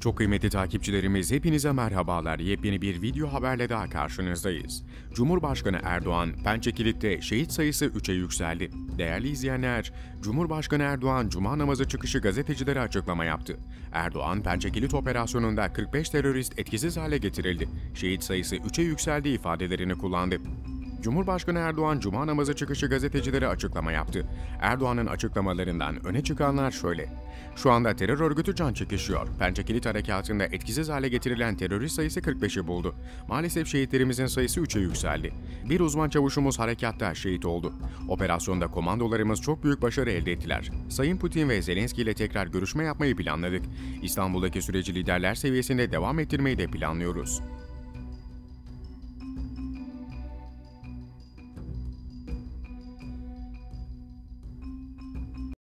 Çok kıymetli takipçilerimiz, hepinize merhabalar. Yepyeni bir video haberle daha karşınızdayız. Cumhurbaşkanı Erdoğan, Pençekilit'te şehit sayısı 3'e yükseldi. Değerli izleyenler, Cumhurbaşkanı Erdoğan Cuma namazı çıkışı gazetecilere açıklama yaptı. Erdoğan, Pençekilit operasyonunda 45 terörist etkisiz hale getirildi. Şehit sayısı 3'e yükseldi ifadelerini kullandı. Cumhurbaşkanı Erdoğan Cuma namazı çıkışı gazetecilere açıklama yaptı. Erdoğan'ın açıklamalarından öne çıkanlar şöyle: Şu anda terör örgütü can çekişiyor. Pençekilit harekatında etkisiz hale getirilen terörist sayısı 45'i buldu. Maalesef şehitlerimizin sayısı 3'e yükseldi. Bir uzman çavuşumuz harekatta şehit oldu. Operasyonda komandolarımız çok büyük başarı elde ettiler. Sayın Putin ve Zelenski ile tekrar görüşme yapmayı planladık. İstanbul'daki süreci liderler seviyesinde devam ettirmeyi de planlıyoruz.